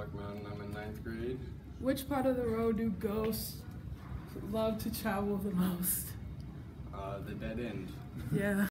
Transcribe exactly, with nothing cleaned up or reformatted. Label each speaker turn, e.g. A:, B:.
A: Brockback Mountain. I'm in ninth grade.
B: Which part of the road do ghosts love to travel the most?
A: Uh, the dead end.
B: Yeah.